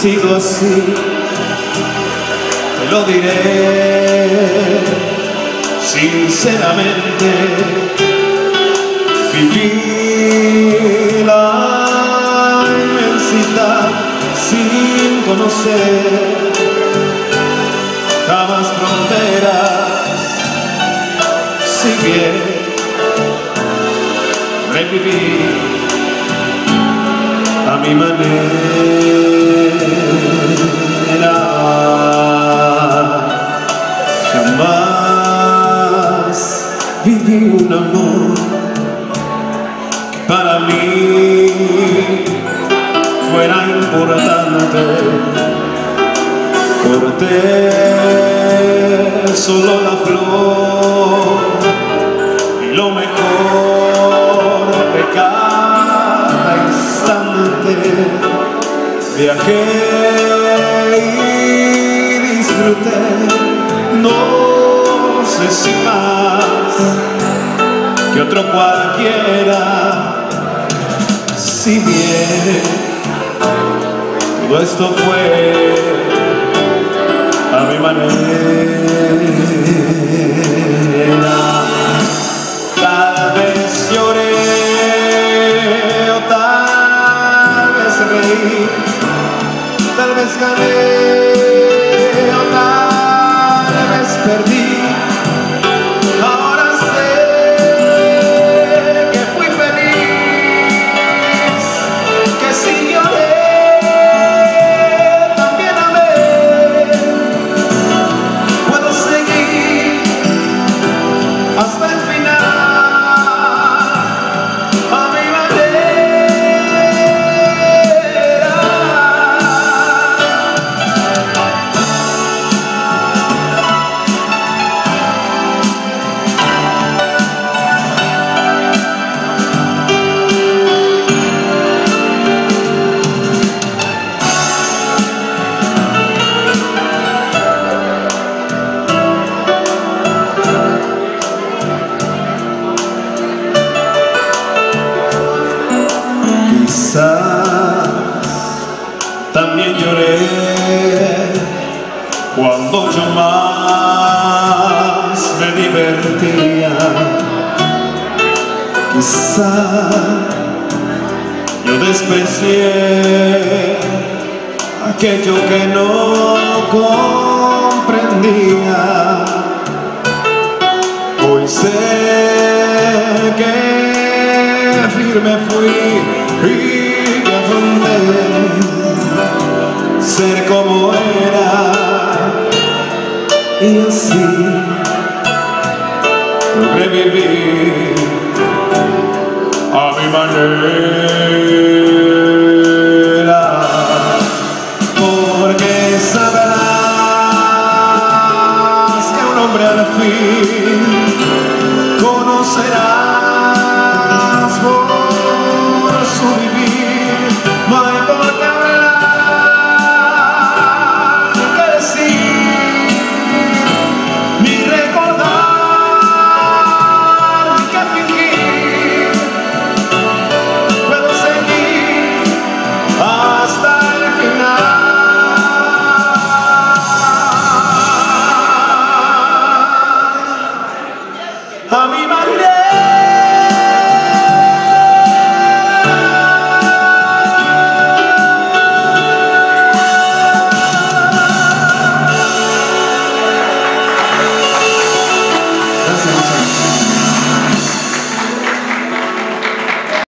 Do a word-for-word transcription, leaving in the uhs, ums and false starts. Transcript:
sido así, te lo diré sinceramente. Viví la inmensidad sin conocer jamás fronteras, si bien reviví a mi manera. Jamás viví un amor que para mí fuera importante. Corté solo la flor y lo mejor de cada instante. Viajé y disfruté, no sé si más que otro cualquiera. Si bien todo esto fue a mi manera, tal vez lloré o tal vez reí, tal vez gané o tal vez perdí. Ahora sé que fui feliz, que si lloré también amé. Puedo seguir hasta el final a mi manera. Quizás también lloré cuando yo más me divertía. Quizás yo desprecié aquello que no comprendía. Hoy sé que firme fui y que afronté ser como era, y así revivir a mi manera. Porque sabrás que un hombre al fin